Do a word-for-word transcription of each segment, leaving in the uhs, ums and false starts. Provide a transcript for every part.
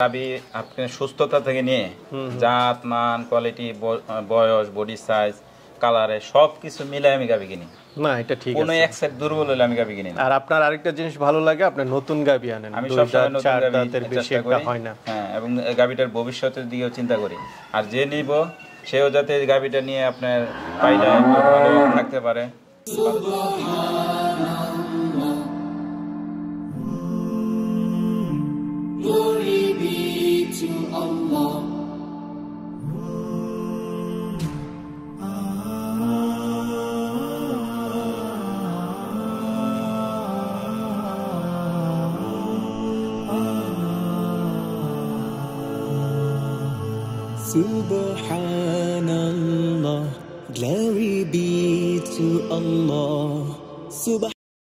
গাবি আপনার সুস্থতা থেকে নিয়ে জাত মান কোয়ালিটি বয়স বডি সাইজ কালারে সবকিছু মিলে আমি গাবি কিনি না এটা ঠিক আছে কোনো এক সাইড দুর্বল হলে আমি গাবি কিনি না। আর আপনার আরেকটা জিনিস ভালো লাগে আপনি নতুন গাবি আনেন, আমি সবসময় নতুন দাঁতের বেশি একটা হয় না। হ্যাঁ, এবং গাবিটার ভবিষ্যতের দিকেও চিন্তা করি, আর যে নিব সেও যাতে গাবিটা নিয়ে আপনার পাইলে ভালো থাকতে পারে। Glory be to Allah. Subhanallah, glory be to Allah. Subhan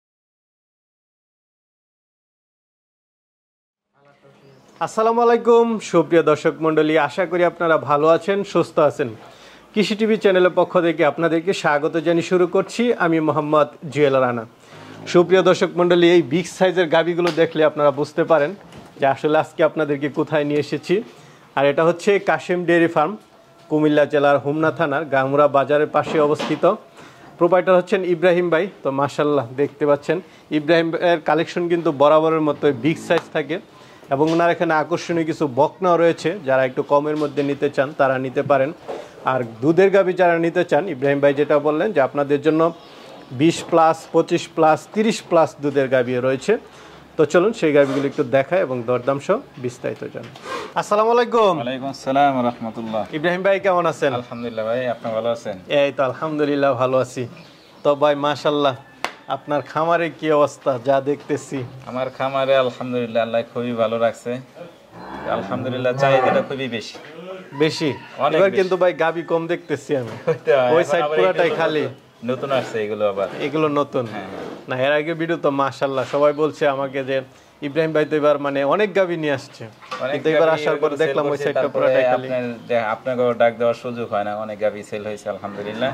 আসসালামু আলাইকুম সুপ্রিয় দর্শক মণ্ডলী, আশা করি আপনারা ভালো আছেন, সুস্থ আছেন। কৃষি টিভি চ্যানেলের পক্ষ থেকে আপনাদেরকে স্বাগত জানিয়ে শুরু করছি আমি মোহাম্মদ জুয়েল রানা। সুপ্রিয় দর্শক মণ্ডলী, এই বিগ সাইজের গাবিগুলো দেখলে আপনারা বুঝতে পারেন যে আসলে আজকে আপনাদেরকে কোথায় নিয়ে এসেছি। আর এটা হচ্ছে কাশেম ডেয়ারি ফার্ম, কুমিল্লা জেলার হোমনা থানার গামুরা বাজারের পাশে অবস্থিত। প্রোপাইটার হচ্ছেন ইব্রাহিম ভাই। তো মাশাল্লাহ দেখতে পাচ্ছেন ইব্রাহিম ভাইয়ের কালেকশন কিন্তু বরাবরের মতো বিগ সাইজ থাকে এবং ওনার এখানে আকর্ষণীয় কিছু বকনাও রয়েছে। যারা একটু কমের মধ্যে নিতে চান তারা নিতে পারেন। আর দুধের গাভী যারা নিতে চান, ইব্রাহিম ভাই যেটা বললেন যে আপনাদের জন্য বিশ প্লাস পঁচিশ প্লাস তিরিশ প্লাস দুধের গাভী রয়েছে। তো চলুন সেই গাভীগুলো একটু দেখায় এবং দরদাম সহ বিস্তারিত জানাই। আসসালামু আলাইকুম। ওয়ালাইকুম আসসালাম ওয়া রাহমাতুল্লাহ। ইব্রাহিম ভাই কেমন আছেন? আলহামদুলিল্লাহ ভাই, আপনি ভালো আছেন? এই তো আলহামদুলিল্লাহ ভালো আছি। তো ভাই মাশাআল্লাহ আপনার খামারে কি অবস্থা যা দেখতেছি? আমার খামারে আলহামদুলিল্লাহ আল্লাহ খুবই ভালো রাখছে, আলহামদুলিল্লাহ চাহিদাটা খুবই বেশি বেশি। এবার কিন্তু ভাই গাবি কম দেখতেছি আমি, ওই সাইড পুরোটাই খালি। নতুন আসছে এগুলো, আবার এগুলো নতুন না? এর আগে ভিডিও তো মাশাআল্লাহ সবাই বলছে আমাকে যে ইব্রাহিম ভাই তো এবার মানে অনেক গাবি নিয়ে আসছে, কিন্তু এবার আসার পরে দেখলাম ওই সাইডটা পুরোটাই খালি। আপনাকে ডাক দেওয়ার সুযোগ হয় না, অনেক গাবি সেল হয়েছে আলহামদুলিল্লাহ।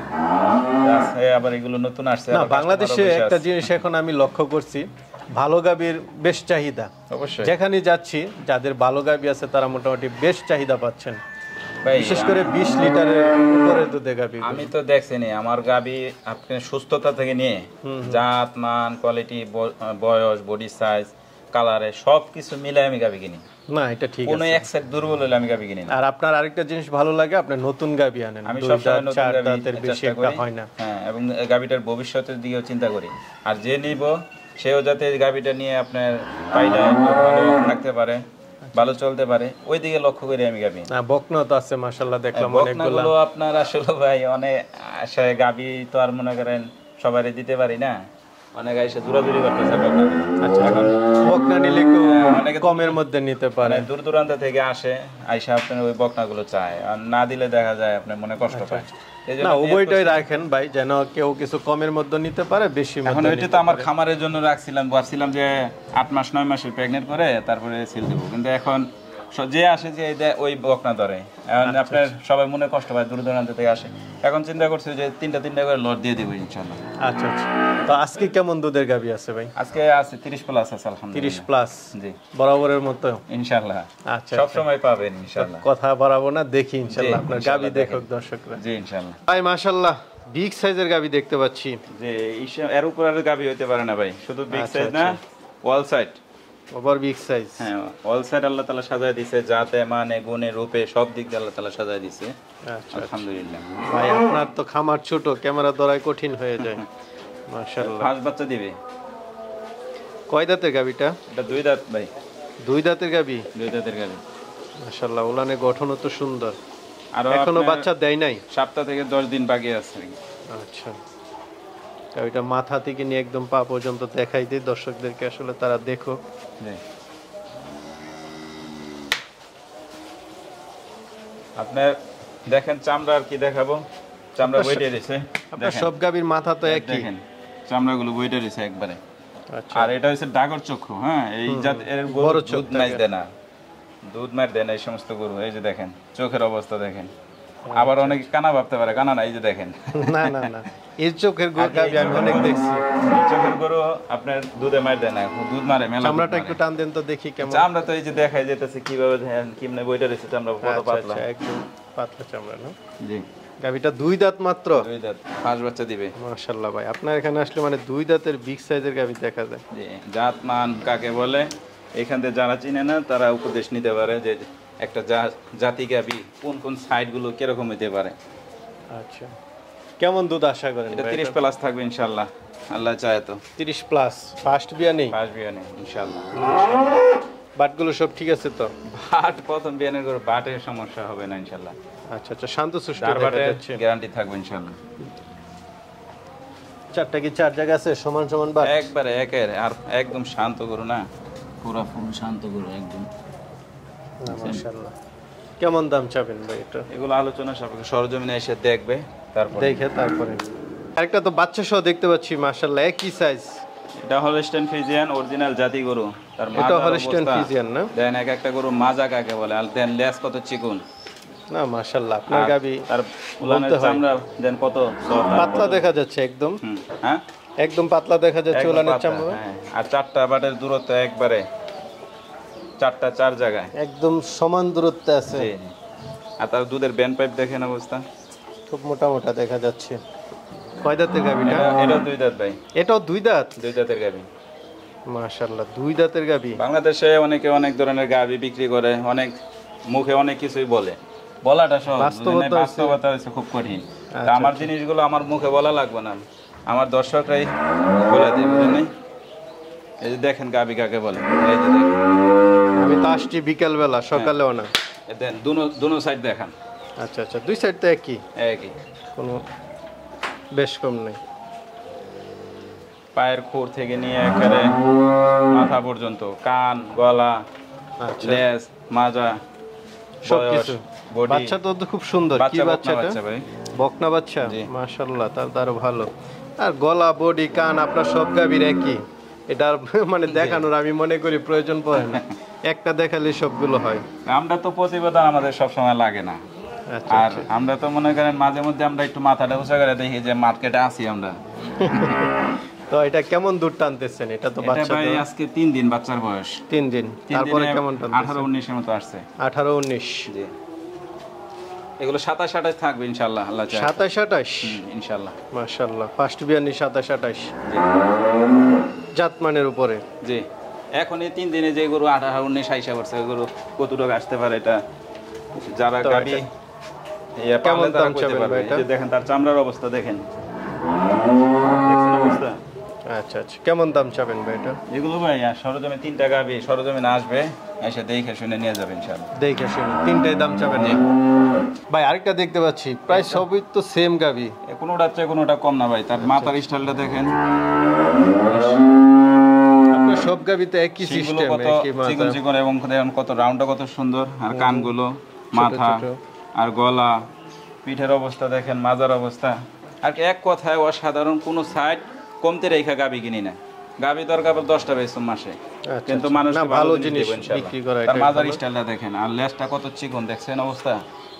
আবার এগুলো নতুন আসছে না। বাংলাদেশে একটা জিনিস এখন আমি লক্ষ্য করছি, ভালো গাবির বেশ চাহিদা। অবশ্যই যেখানে যাচ্ছি যাদের ভালো গাবি আছে তারা মোটামুটি বেশ চাহিদা পাচ্ছেন, বিশেষ করে বিশ লিটারের উপরে দুধে গাবি। আমি তো দেখছিনি আমার গাবি আপনার সুস্থতা থেকে নিয়ে জাত মান কোয়ালিটি বয়স বডি সাইজ কালারে সবকিছু মিলে আমি গাবি কিনি না এটা ঠিক আছে। কোনো এক সাইড দুর্বল হলে আমি গাবি কিনি না। আর আপনার আরেকটা জিনিস ভালো লাগে, আপনি নতুন গাবি আনেন, আমি সবসময় নতুন দাঁতের বেশি একটা হয় না। হ্যাঁ, এবং গাবিটার ভবিষ্যতের দিকেও চিন্তা করি, আর যে নিব সেও যাতে গাবিটা নিয়ে আপনার পাইলে ভালো থাকতে পারে, ভালো চলতে পারে, ওই দিকে লক্ষ্য করে আমি গাবি। না বকনা তো আছে মাশাআল্লাহ, দেখলাম অনেকগুলো। আপনার আসলে ভাই অনেক গাবি তো আর মনে করেন সবারই দিতে পারি না, অনেক আইসা দূরাদূরি করতেছে বকনা। আচ্ছা, এখন বকনা নিলে অনেক কমের মধ্যে নিতে পারে, দূর দূরান্ত থেকে আসে আইসা আপনার ওই বকনাগুলো চায়, আর না দিলে দেখা যায় আপনার মনে কষ্ট পায়। না উভয়টাই রাখেন ভাই, যেন কেউ কিছু কমের মধ্যে নিতে পারে, বেশি মধ্যে। এখন ওইটা তো আমার খামারের জন্য রাখছিলাম, ভাবছিলাম যে আট মাস নয় মাসের প্রেগনেন্ট করে তারপরে সিল দেবো, কিন্তু এখন যে আসে যে ওই বকনা ধরে, এখন আপনার সবাই মনে কষ্ট পায়, দূর দূরান্ত থেকে আসে। এখন চিন্তা করছি যে তিনটা তিনটা করে লট দিয়ে দেবো ইনশাল্লাহ। আচ্ছা আচ্ছা। তো আজকে কেমন দুধের গাবি আছে ভাই? আজকে আছে তিরিশ প্লাস আছে আলহামদুলিল্লাহ। তিরিশ প্লাস, জি বরাবরের মতো ইনশাআল্লাহ। আচ্ছা, সব সময় পাবেন ইনশাআল্লাহ। কথা বাড়াবো না, দেখি ইনশাআল্লাহ আপনার গাবি দেখুক দর্শকরা। জি ইনশাআল্লাহ। ভাই মাশাআল্লাহ বিগ সাইজের গাবি দেখতে পাচ্ছি। যে এর উপর আর গাবি হইতে পারে না ভাই, শুধু বিগ সাইজ না, wall side over big size. হ্যাঁ, ওয়াল সাইড আল্লাহ তাআলা সাজায় দিয়েছে, জাতে মানে গুণে রূপে সব দিক দিয়ে আল্লাহ তাআলা সাজায় দিয়েছে আলহামদুলিল্লাহ। ভাই আপনার তো খামার ছোট, ক্যামেরা ধরাই কঠিন হয়ে যায়। মাশাআল্লাহ। পাঁচ বাচ্চা দিবে। কয় দাঁতের গাবিটা? এটা দুই দাঁত ভাই। দুই দাঁতের গাবি? দুই দাঁতের গাবি। মাশাআল্লাহ, উলানের গঠনও তো সুন্দর। আর এখনো বাচ্চা দেয় নাই? সপ্তাহ থেকে দশ দিন বাকি আছে। আচ্ছা, গাবিটা মাথা থেকে নিয়ে একদম পা পর্যন্ত দেখাই দিই দর্শকদেরকে, আসলে তারা দেখো। আপনার দেখেন চামড়া আর কি দেখাবো, চামড়া বইটে দিয়েছে। আপনার সব গাবির মাথা তো একই, দেখেন চামড়াগুলো বইটে দিয়েছে একবারে। আর এটা হচ্ছে ডাগর চক্ষু। হ্যাঁ, এই জাত এর গরু দুধ মাইজ দেয় না, দুধ মার দেয় না এই সমস্ত গরু। এই যে দেখেন চোখের অবস্থা দেখেন, আবার অনেক কানা ভাবতে পারে, কানা না, এই যে দেখেন না না না, এর চোখের গরু গাবি আমি অনেক দেখছি। এই চোখের গরু আপনার দুধে মার দেয় না, দুধ মারে মেলা। চামড়াটা একটু টান দেন তো দেখি কেমন। আমরা তো এই যে দেখাই যেতেছে কিভাবে কেমনে বইটা রয়েছে, আমরা কত আচ্ছা, পাতলা। আচ্ছা, একদম পাতলা চামড়া না? জি, গাবিটা দুই দাঁত মাত্র। দুই দাঁত, পাঁচ বাচ্চা দিবে। মাশাআল্লাহ ভাই, আপনার এখানে আসলে মানে দুই দাঁতের বিগ সাইজের গাবি দেখা যায়। জি, জাত মান কাকে বলে এখান থেকে যারা চিনে না তারা উপদেশ নিতে পারে যে একটা জাতি গাবি কোন কোন সাইড গুলো কিরকম হতে পারে। আচ্ছা, কেমন দুধ আশা করেন? এটা তিরিশ প্লাস থাকবে ইনশাআল্লাহ, আল্লাহ চায় তো। তিরিশ প্লাস। ফার্স্ট বিয়া নেই? ফার্স্ট বিয়া নেই ইনশাআল্লাহ। বাটগুলো সব ঠিক আছে তো? বাট প্রথম বিয়ানের করে বাটের সমস্যা হবে না ইনশাআল্লাহ। আচ্ছা আচ্ছা, শান্ত সুষ্ঠু চার দেখা বাটের যাচ্ছে। গ্যারান্টি থাকবে ইনশাআল্লাহ। চারটা কি চার জায়গা আছে সমান সমান বাট? একবারে একের, আর একদম শান্ত করো না, পুরো ফুল শান্ত করো একদম। মাশাআল্লাহ। কেমন দাম চাবেন ভাই এটা? এগুলো আলোচনা সাপেক্ষে সরজমিনে এসে দেখবে, তারপর দেখে তারপরে। আরেকটা তো বাচ্চা সহ দেখতে পাচ্ছি, মাশাআল্লাহ একই সাইজ। এটা হলস্টেইন ফ্রিজিয়ান অরিজিনাল জাতি গরু। তার এটা মাজার হলস্টেইন অবস্থা, ফ্রিজিয়ান না? দেন এক একটা গরু মাজা কাকে বলে, আর দেন লেজ কত চিকুন না মাশাআল্লাহ, আপনার আর গাবি তার উলানের বলতে হয়। চামড়া দেন কত soft আর পাতলা কত- দেখা যাচ্ছে একদম। হুম, হ্যাঁ একদম পাতলা দেখা যাচ্ছে একদম উলানের পাতলা, চামড়া। হ্যাঁ। আর চারটা বাটের দূরত্ব একবারে চারটা চার জায়গায়। একদম সমান দূরত্বে আছে। জি, জি। আর তার দুধের ব্যান্ড পাইপ দেখেন অবস্থা, খুব মোটা মোটা দেখা যাচ্ছে। কয় দাঁতের গাবিটা? এটা- এটাও দুই দাঁত ভাই, এটাও দুই দাঁত? দুই দাঁতের গাবি। মাশাআল্লাহ, দুই দাঁতের গাবি। বাংলাদেশে অনেকে অনেক ধরনের গাবি বিক্রি করে, অনেক মুখে অনেক কিছুই বলে, বলাটা সহজ, বাস্তবতা বুঝলেন? হচ্ছে- বাস্তবতা হচ্ছে খুব কঠিন। তা আচ্ছা, আমার জিনিসগুলো আমার মুখে বলা লাগবে না, আমার দর্শকরাই বলে দেয়, বুঝলেন? এই যে দেখেন গাবি কাকে বলে, এই যে দেখেন, আমি তো আসছি বিকেল বেলা, সকালেও না। এই দেন দুনো দুনো সাইড দেখান, আচ্ছা আচ্ছা, দুই সাইড তো একই, একই। কোনো বেশ কম নেই। পায়ের খুর থেকে নিয়ে একেবারে মাথা পর্যন্ত, কান, গলা, আচ্ছা, লেজ, মাজা, সবকিছু। বডি। বাচ্চা তো খুব সুন্দর। কি বাচ্চা বাচ্চা বকনা এটা? বাচ্চা ভাই, বকনা বাচ্চা? জি। মাশাআল্লাহ, তার তো আরো ভালো। আর গলা, বডি, কান আপনার সব গাবির একই। এটা আর মানে দেখানোর আমি মনে করি প্রয়োজন পড়ে না, একটা দেখালে সবগুলো হয়। আমরা তো প্রতিবেদন আমাদের সব সময় লাগে না। আচ্ছা আর আমরা তো মনে করেন মাঝে মধ্যে আমরা একটু মাথাটা উঁচা করে দেখি যে মার্কেটে আছি আমরা। তো এটা কেমন দুধ টানতেছেন? এটা তো এটা বাচ্চা ভাই তো আজকে তিন দিন বাচ্চার বয়স, তিন দিন। তিন তারপরে দিনে কেমন আঠারো টানতেছেন? উনিশের মতো আসছে। আঠারো উনিশ। জি, এগুলো সাতাশ আঠাশ থাকবে ইনশাল্লাহ, আল্লাহ চায়। সাতাশ আঠাশ? হুম, ইনশাল্লাহ। মাশাআল্লাহ, ফার্স্ট বিয়ানি সাতাশ আঠাশ জি, জাতমানের উপরে। জি। এখন এই তিন দিনে যে গরু আঠারো উনিশ আইসা করছে, ওই গরু কতটুকু আসতে পারে এটা যারা তো গাবি এটা- ইয়া কেমন পালে তারা দাম কইতে চাবেন পারবে। ভাই এই এটা? যে দেখেন তার চামড়ার অবস্থা দেখেন, দেখছেন অবস্থা? আচ্ছা আচ্ছা, কেমন দাম চাবেন ভাই এটা? এগুলো ভাই আর সরজমে তিনটা গাবি, সরজমিনে আসবে, এসে দেখে শুনে নিয়ে যাবে ইনশাআল্লাহ। দেখে শুনি তিনটাই দাম চাবেন না? ভাই আরেকটা দেখতে পাচ্ছি, প্রায় সবই তো সেম গাবি। এ কোনোটার চেয়ে কোনোটা কম না ভাই, তার মাথার স্টাইলটা দেখেন, আপনার সব গাবিতে একই শিংগুলো সিস্টেম, কত একই চিকন মাথা। চিকন এবং দেখেন কত রাউন্ডটা কত সুন্দর, আর কানগুলো, মাথা ছোট। আর গলা, পিঠের অবস্থা দেখেন, মাজার অবস্থা। আর কি এক কথায় অসাধারণ, কোনো সাইড কমতে রেখা গাবি কিনি না। গাবি দরকার দশটা বেচুন মাসে, আচ্ছা, কিন্তু আচ্ছা। মানুষ না, ভালো জিনিস বিক্রি করা তার এটাই মাজার ভালো। স্টাইলটা দেখেন, আর লেজটা কত চিকন, দেখছেন অবস্থা?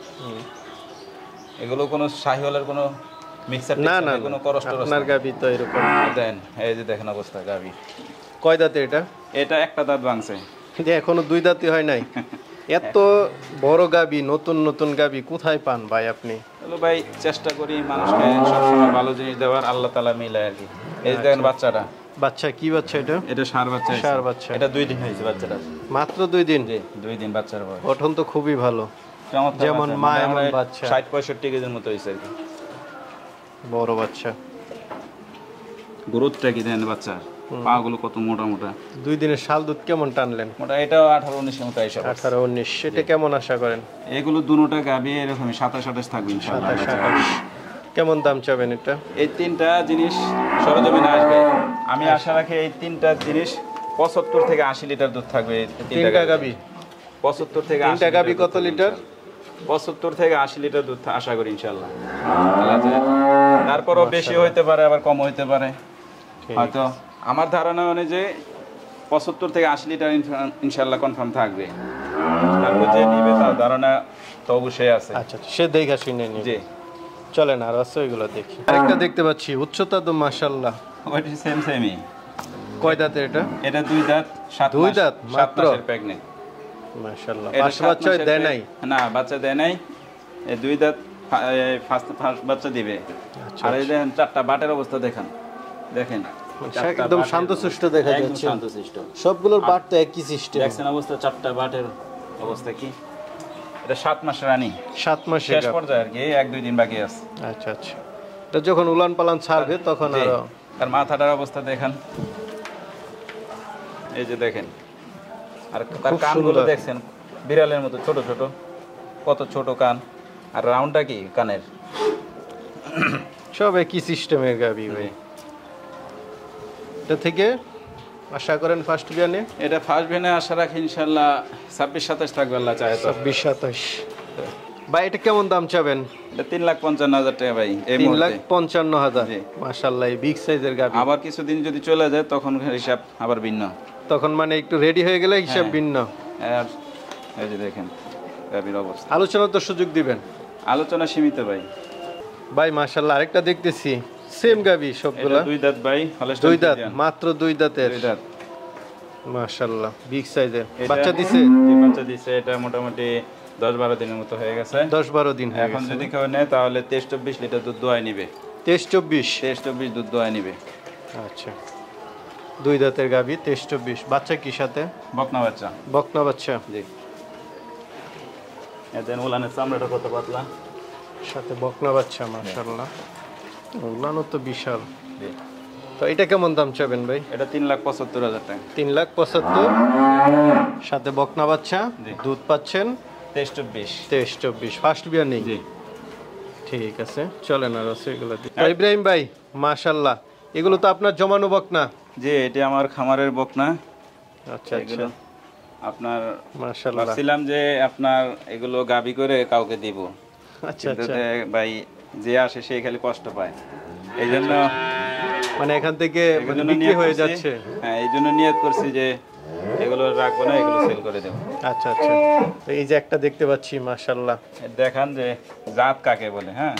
এগুলো কোনো শাহিওয়ালের কোনো মিক্সার না না কোনো না, করষ্ট আপনার গাবি তো এরকম। দেন, এই যে দেখেন অবস্থা গাবি। কয় দাঁতে এটা? এটা একটা দাঁত ভাঙছে, যে এখনো দুই দাঁতই হয় নাই। এত বড় গাবি, নতুন নতুন গাবি কোথায় পান ভাই আপনি? হলো ভাই চেষ্টা করি মানুষকে সবসময় ভালো জিনিস দেওয়ার, আল্লাহ তালা মিলে আর কি। এই যে দেখেন বাচ্চাটা, বাচ্চা কি বাচ্চা এটা? এটা ষাঁড় বাচ্চা হয়েছে। ষাঁড় বাচ্চা। এটা দুই দিন হয়েছে বাচ্চাটা, মাত্র দুই দিন? জি দুই দিন বাচ্চার বয়স। গঠন তো খুবই ভালো, চমৎকার যেমন বাচ্চা, মা মানে এমন আমরা বাচ্চা। ষাট পঁয়ষট্টি কেজির মতো হয়েছে আর কি। বড় বাচ্চা। গ্রোথটা কি দেন বাচ্চার, পা গুলো কত মোটা মোটা। দুই দিনের শাল দুধ কেমন টানলেন? মোটা এটাও আঠারো উনিশের মতো হিসাব। আঠারো উনিশ। সেটা কেমন আশা করেন? এগুলো দুটোটা গাবি এরকমই সাতাশ আঠাশ থাকবে ইনশাআল্লাহ। সাতাশ আঠাশ। কেমন দাম চাবেন এটা? এই তিনটা জিনিস সরজমিনে আসবে, আমি আশা রাখি এই তিনটা জিনিস পঁচাত্তর থেকে আশি লিটার দুধ থাকবে। এই তিনটা গাবি? পঁচাত্তর থেকে তিনটা আশি গাবি লিটার কত দুধ লিটার? ইনশাআল্লাহ। পঁচাত্তর থেকে আশি লিটার দুধ আশা করি ইনশাল্লাহ। তারপরও বেশি হইতে পারে, আবার কম হইতে পারে। হয়তো আমার ধারণা অনুযায়ী পঁচাত্তর থেকে আশি লিটার ইনশাল্লাহ কনফার্ম থাকবে। তারপর যে নিবে তার ধারণা তো অবশ্যই আছে। আচ্ছা আচ্ছা, সে দেখা শুনে নিন। জি, চলেন আর আছে ওইগুলো দেখি। আরেকটা দেখতে পাচ্ছি, উচ্চতা তো মাশাআল্লাহ। ওইটা সেম সেমই। কয় দাঁতের এটা? এটা দুই দাঁত, সাত দুই মাস, দাঁত সাত মাত্র? মাসের প্রেগনেন্ট। মাশাআল্লাহ, এটা পাঁচ সাত বাচ্চা মাসের দেয় প্রেগ- নাই? না, বাচ্চা দেয় নাই। এই দুই দাঁত ফার্স্ট ফার্স্ট বাচ্চা দিবে। আচ্ছা, আর এই দেখেন চারটা বাটের অবস্থা দেখেন, দেখেন চারটা একদম বাটের- শান্তশিষ্ট দেখা একদম যাচ্ছে। শান্তশিষ্ট। সবগুলোর বাট তো একই সিস্টেম। দেখছেন অবস্থা, চারটা বাটের অবস্থা কি। এটা সাত মাস রানী, সাত মাসের শেষ গাব। পর্যায়ে আর কি, এই এক দুই দিন বাকি আছে। আচ্ছা আচ্ছা, এটা যখন উলান পালান ছাড়বে তখন জি। আরো। আর মাথাটার অবস্থা দেখেন, এই যে দেখেন। আর তার খুব কানগুলো সুন্দর। দেখছেন বিড়ালের মতো ছোট ছোট, কত ছোট কান। আর রাউন্ডটা কি কানের। সব একই সিস্টেমের গাবি ভাই। এটা থেকে আশা করেন ফার্স্ট বিয়ানে এটা ফার্স্ট ভেনে আশা রাখি ইনশাল্লাহ ছাব্বিশ সাতাশ থাকবে আল্লাহ চাহে তো। ছাব্বিশ সাতাশ। ভাই এটা কেমন দাম চাবেন? এটা তিন লাখ পঞ্চান্ন হাজার টাকা ভাই এই তিন লাখ মুহূর্তে। পঞ্চান্ন হাজার। জি। মাশাআল্লাহ, এই বিগ সাইজের গাবি। আবার কিছুদিন যদি চলে যায় তখন হিসাব আবার ভিন্ন। তখন মানে একটু রেডি হয়ে গেলে হিসাব হ্যাঁ। ভিন্ন। আর এই যে দেখেন গাভীর অবস্থা। আলোচনার তো সুযোগ দিবেন আলোচনা সীমিত ভাই। ভাই। মাশাআল্লাহ, আরেকটা দেখতেছি সেম গাবি সবগুলা। এটা দুই দাঁত ভাই, হলস্টাইন দুই দাঁত, ফ্রিজিয়ান। মাত্র দুই দাঁতের। দুই দাঁত। মাশাআল্লাহ, বিগ সাইজের। এটা- বাচ্চা দিছে? জি, বাচ্চা দিছে। এটা মোটামুটি দশ বারো দিনের মতো হয়ে গেছে। দশ বারো দিন হয়ে এখন গেছে। যদি কেউ নেয় তাহলে তেইশ চব্বিশ লিটার দুধ দোয়ায় নিবে। তেইশ চব্বিশ। তেইশ চব্বিশ দুধ দোয়ায় নিবে। আচ্ছা, দুই দাঁতের গাবি, তেইশ চব্বিশ। বাচ্চা কি সাথে? বকনা বাচ্চা। বকনা বাচ্চা জি। এদের উলানের চামড়াটা কত পাতলা। সাথে বকনা বাচ্চা। মাশাআল্লাহ, উলানো তো বিশাল। জি। তো এটা কেমন দাম চাবেন ভাই? এটা তিন লাখ পঁচাত্তর হাজার টাকা। তিন লাখ পঁচাত্তর। সাথে বকনা বাচ্চা, জি। দুধ পাচ্ছেন তেইশ চব্বিশ। তেইশ চব্বিশ। ফার্স্ট বিয়ার নেই? জি। ঠিক আছে, চলেন আর আছে এগুলো দিই। তো ইব্রাহিম ভাই, মাশাআল্লাহ, এগুলো তো আপনার জমানো বকনা? জি, এটা আমার খামারের বকনা। আচ্ছা আচ্ছা, এগুলো আপনার মাশাআল্লাহ। ভাবছিলাম যে আপনার এগুলো গাবি করে কাউকে দিব, আচ্ছা কিন্তু আচ্ছা, দে- ভাই যে আসে সে খালি কষ্ট পায়। এই জন্য মানে এখান থেকে এই মানে জন্য বিক্রি নিয়ত হয়ে করছি- যাচ্ছে। হ্যাঁ, এই জন্য নিয়ত করছি যে এগুলো রাখবো না, এগুলো সেল করে দেবো। আচ্ছা আচ্ছা, তো এই যে একটা দেখতে পাচ্ছি, মাশাআল্লাহ। দেখান যে জাত কাকে বলে। হ্যাঁ,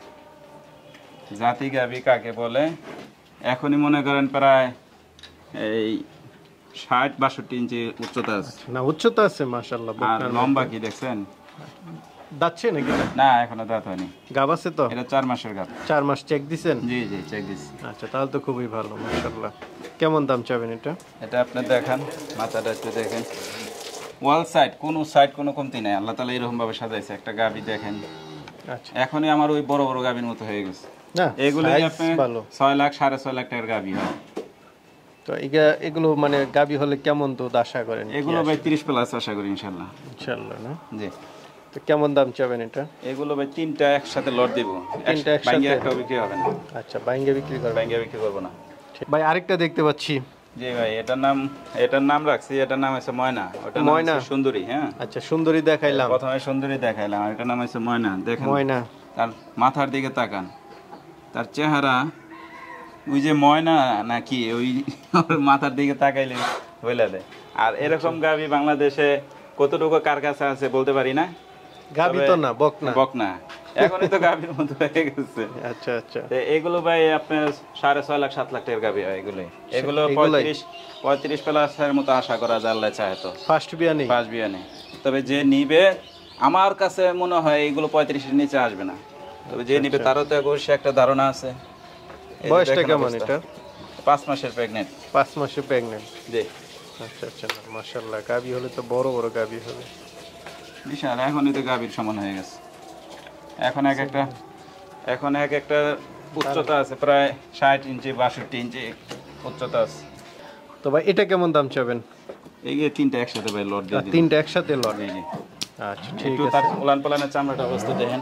জাতি গাবি কাকে বলে। এখনই মনে করেন প্রায় এই ষাট বাষট্টি ইঞ্চি উচ্চতা আছে। না, উচ্চতা আছে মাশাআল্লাহ। আর বকনার লম্বা কি দেখছেন? দাচ্ছে নাকি? না, এখনো দাঁত হয়নি। গাব আছে তো? এটা চার মাসের গাব। চার মাস চেক দিছেন? জি জি, চেক দিচ্ছি। আচ্ছা, তাহলে তো খুবই ভালো, মাশাআল্লাহ। কেমন দাম চাবেন এটা? এটা আপনি দেখান, মাথাটা একটু দেখেন। ওয়াল সাইড, কোনো সাইড কোনো কমতি নাই। আল্লাহ তাআলা এরকম ভাবে সাজাইছে। একটা গাবি দেখেন, আচ্ছা, এখনই আমার ওই বড় বড় গাবির মতো হয়ে গেছে। না এগুলো size আপনি ভালো। ছয় লাখ সাড়ে ছয় লাখ টাকার গাবি হয়। তো এগা- এগুলো মানে গাবি হলে কেমন দুধ আশা করেন? এগুলো ভাই তিরিশ প্লাস আশা করি ইনশাল্লাহ। ইনশাআল্লাহ না? জি। তো কেমন দাম চাবেন এটা? এগুলো ভাই তিনটা একসাথে লট দিব। তিনটা একসাথে? বাইঙ্গে একটা বিক্রি হবে না। আচ্ছা, বাইঙ্গে বিক্রি করবেন? বাইঙ্গে বিক্রি করবো না। ঠিক। ভাই আরেকটা দেখতে পাচ্ছি। জি ভাই, এটার নাম এটার নাম রাখছি, এটার নাম হচ্ছে ময়না। ওটার নাম ময়না? হচ্ছে সুন্দরী। হ্যাঁ, আচ্ছা, সুন্দরী দেখাইলাম, প্রথমে সুন্দরী দেখাইলাম, আর এটার নাম হচ্ছে ময়না। দেখেন ময়না। তার মাথার দিকে তাকান, তার চেহারা ওই যে ময়না নাকি ওই ওর মাথার দিকে তাকাইলে বলে দেয়। আর এরকম গাভি বাংলাদেশে কতটুকু কার কাছে আছে বলতে পারি না। গাবি তবে- তো না, বকনা। বকনা এখনই তো গাভির মতো হয়ে গেছে। আচ্ছা আচ্ছা, তো এগুলো ভাই আপনার সাড়ে ছয় লাখ সাত লাখ টাকার গাভি হয় এগুলো। এগুলো এগুলাই? পঁয়ত্রিশ পঁয়ত্রিশ প্লাসের মতো আশা করা যায় আল্লাহ চাহে তো। ফার্স্ট বিয়ানি? পাঁচ বিয়ানে। তবে যে নিবে, আমার কাছে মনে হয় এগুলো পঁয়ত্রিশের নিচে আসবে না। তবে যে নিবে তারও তো অবশ্যই একটা ধারণা আছে। এই যে বয়সটা দেখেন কেমন অবস্থা। এটা? পাঁচ মাসের প্রেগনেন্ট। পাঁচ মাসে প্রেগনেন্ট? জি। আচ্ছা আচ্ছা, মাশাআল্লাহ, গাবি হলে তো বড় বড় গাবি হবে। বিশাল, এখনই তো গাভীর সমান হয়ে গেছে। এখন এক একটা এখন এক একটা উচ্চতা আছে প্রায় ষাট ইঞ্চি বাষট্টি ইঞ্চি উচ্চতা আছে। তো ভাই এটা কেমন দাম চাবেন? এই যে তিনটা একসাথে ভাই লট দিয়ে আর দিন। তিনটা একসাথে লট? জি জি। আচ্ছা, ঠিক একটু আছে। তার উলান পালানের চামড়াটা অবস্থা দেখেন।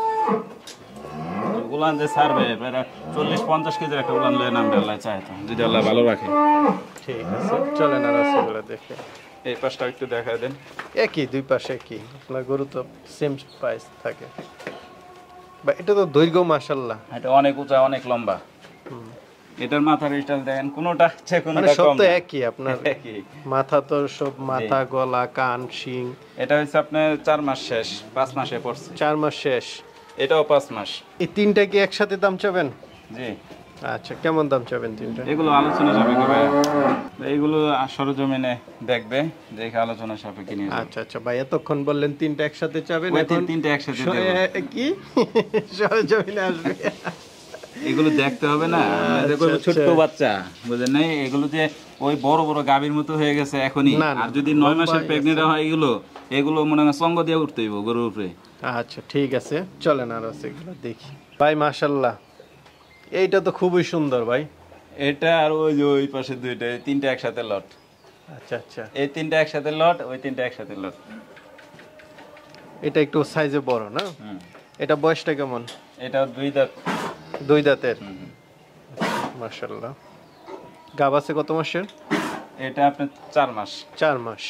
উলান যে ছাড়বে প্রায় চল্লিশ পঞ্চাশ কেজির একটা উলান লয়ে নামবে আল্লাহ চায় তো, যদি আল্লাহ ভালো রাখে। ঠিক আছে, চলেন আর রাসগুলো দেখে। এই পাশটা একটু দেখা দেন। একই, দুই পাশে একই। আপনার গরু তো সেম প্রাইস থাকে। বা এটা তো দৈর্ঘ্য মাশাআল্লাহ। এটা অনেক উঁচা, অনেক লম্বা। এটার মাথার স্টাইল দেখেন, কোনোটা হচ্ছে মানে কোনোটা সব কম তো না। একই আপনার একই। মাথা তো সব মাথা গলা কান শিং। এটা হচ্ছে আপনার চার মাস শেষ, পাঁচ মাসে পড়ছে। চার মাস শেষ, এটাও পাঁচ মাস। এই তিনটা কি একসাথে দাম চাবেন? জি। আচ্ছা, কেমন দাম চাবেন তিনটা? এগুলো আলোচনা সাপেক্ষে ভাই, এইগুলো সরজমিনে দেখবে, দেখে আলোচনা সাপেক্ষে নিয়ে যাবে। আচ্ছা আচ্ছা ভাই, এতক্ষণ বললেন তিনটা একসাথে চাবেন, ওই এখন তিন- তিনটা একসাথে স- দেবো। এ- কি সরজমিনে আসবে? এগুলো দেখতে হবে না, আমাদের আচ্ছা, কোনো ছোট্ট আচ্ছা। বাচ্চা বুঝেন নাই, এগুলো যে ওই বড় বড় গাভীর মতো হয়ে গেছে এখনই। না, না, আর যদি নয় লম্বা মাসের হয়ে প্রেগনেন্ট হয় এগুলো, এগুলো মনে হয় সঙ্গ দিয়ে উঠতে হইব গরুর উপরে। আচ্ছা ঠিক আছে, চলেন আর আছে এগুলো দেখি। ভাই মাশাল্লাহ, এইটা তো খুবই সুন্দর ভাই। এটা আর ওই যে ওই পাশে দুইটা, এই তিনটা একসাথে লট। আচ্ছা আচ্ছা, এই তিনটা একসাথে লট, ওই তিনটা একসাথে লট। এটা একটু সাইজে বড় না? হুম। এটা বয়সটা কেমন? এটা দুই দাঁত। দুই দাঁতের। হুম, হুম। মাশাল্লাহ। গাব আছে কত মাসের? এটা আপনার চার মাস। চার মাস।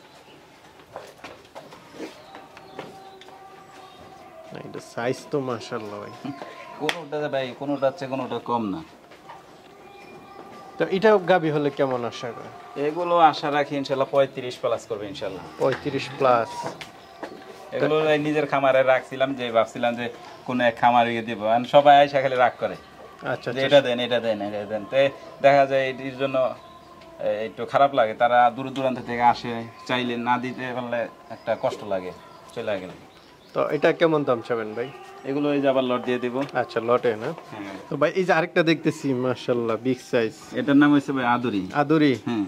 না, এটা সাইজ তো মাশাল্লাহ ভাই। কোনোটা ভাই কোনোটা হচ্ছে কোনোটা কম না। তো এটা গাবি হলে কেমন আশা করে? এগুলো আশা রাখি ইনশাল্লাহ পঁয়ত্রিশ প্লাস করবে ইনশাল্লাহ। পঁয়ত্রিশ প্লাস। এগুলো এই নিজের খামারে রাখছিলাম, যে ভাবছিলাম যে কোন এক খামারে গিয়ে দিব, আর সবাই আইসা খালি রাগ করে আচ্ছা যে আচ্ছা, এটা দেন এটা দেন এটা দেন। তো দেখা যায় এটির জন্য এ, একটু খারাপ লাগে, তারা দূর দূরান্ত থেকে আসে, চাইলে না দিতে পারলে একটা কষ্ট লাগে, চলে গেলে। তো এটা কেমন দাম চাবেন ভাই? এগুলো এই যে আবার লট দিয়ে দিব। আচ্ছা, লটে না? হ্যাঁ। তো ভাই এই যে আরেকটা দেখতেছি মাশাল্লাহ বিগ সাইজ, এটার নাম হচ্ছে ভাই আদুরি। আদুরি হ্যাঁ,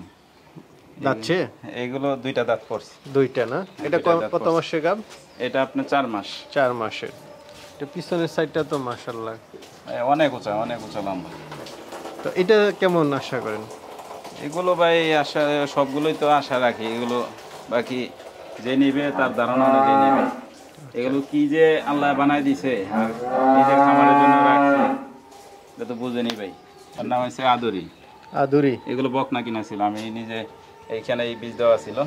যাচ্ছে এগুলো দুইটা দাঁত পড়ছে। দুইটা না? এটা দুইটা ক- দাঁত কত পড়ছে। মাসের গাব? এটা আপনার চার মাস। চার মাসের। এটা পিছনের সাইডটা তো মাশাল্লাহ। এ, অনেক উঁচা, অনেক উঁচা লম্বা। তো এটা কেমন আশা করেন? এগুলো ভাই আশা, সবগুলোই তো আশা রাখি, এগুলো বাকি যে নিবে তার ধারণা অনুযায়ী নেবে। এগুলো কি যে আল্লাহ বানাই দিছে আর নিজের খামারের জন্য রাখছে, এটা তো বুঝেনি ভাই। ওর নাম হচ্ছে আদরি। আদুরি। এগুলো বকনা কিনা ছিল, আমি নিজে এইখানে এই বীজ দেওয়া ছিল।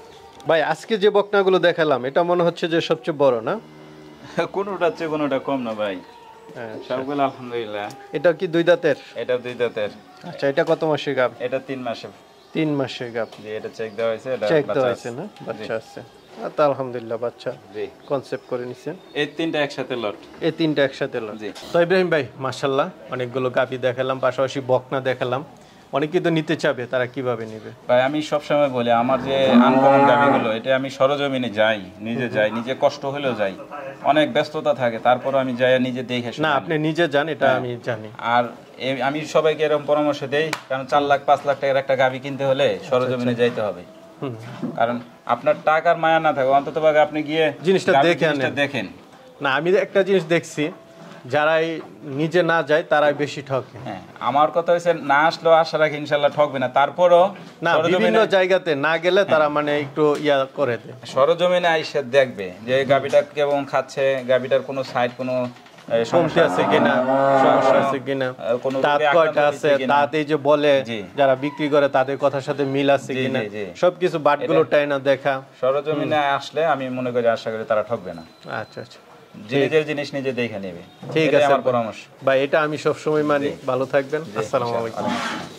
ভাই আজকে যে বকনাগুলো দেখালাম এটা মনে হচ্ছে যে সবচেয়ে বড় না? কোনোটা হচ্ছে কোনোটা কম না ভাই, হ্যাঁ। সবগুলো আলহামদুলিল্লাহ। এটা কি দুই দাঁতের? এটা দুই দাঁতের। আচ্ছা, এটা কত মাসের গাব? এটা তিন মাসে। তিন মাসের গাব। যে এটা চেক দেওয়া হয়েছে, এটা চেক বাচ্চা দেওয়া আছে। আছে না? বাচ্চা জি। আছে। আর তা আলহামদুলিল্লাহ বাচ্চা জি, কনসেপ্ট করে নিছেন। এই তিনটা একসাথে লট। এই তিনটা একসাথে লট। জি। তো ইব্রাহিম ভাই মাশাল্লাহ, অনেকগুলো গাবি দেখালাম, পাশাপাশি বকনা দেখালাম। অনেকেই তো নিতে চাবে, তারা কিভাবে নেবে? ভাই আমি সবসময় বলি, আমার যে আনকমন গাভিগুলো, এটা আমি সরজমিনে যাই, নিজে যাই, নিজে কষ্ট হলেও যাই, অনেক ব্যস্ততা থাকে, তারপর আমি যাই নিজে দেখে শুনে না, আনি। আপনি নিজে যান, এটা আমি জানি। আর এ- আমি সবাইকে এরকম পরামর্শ দেই, কারণ চার লাখ পাঁচ লাখ টাকার একটা গাভি কিনতে হলে সরজমিনে যাইতে হবে। হুম। কারণ আপনার টাকার মায়া না থাকে, অন্তত ভাগে আপনি গিয়ে জিনিসটা গাভীর দেখে জিনিসটা আনেন। দেখেন। না, আমি একটা জিনিস দেখছি, যারাই নিজে না যায় তারাই বেশি ঠকে। হ্যাঁ, আমার কথা হচ্ছে না আসলেও আশা রাখি ইনশাল্লাহ ঠকবে না, তারপরও না, বিভিন্ন সরজমিনে জায়গাতে না গেলে তারা মানে একটু ইয়া করে দেয়। সরজমিনে আইসা দেখবে যে গাভিটা কেমন খাচ্ছে, গাভিটার কোনো সাইড কোনো এ, কমতি সমস্যা আছে কিনা, সমস্যা আছে কিনা, আহ, কোনো দাঁত রোগে কয়টা আক্রান্ত আছে, হয়েছে কিনা। দাঁত এই যে বলে জি। যারা বিক্রি করে তাদের কথার সাথে মিল আছে জি, কিনা, জি, জি। সবকিছু বাটগুলো এটা- টাইনা দেখা। সরজমিনে আসলে আমি মনে করি, আশা করি তারা ঠকবে না, আচ্ছা আচ্ছা, যে নিজের জিনিস নিজে দেখে নেবে। ঠিক এটাই আছে আমার পরামর্শ। ভাই, এটা আমি সবসময় মানি। ভালো থাকবেন। জি, আসসালামু ইনশাআল্লাহ। আলাইকুম।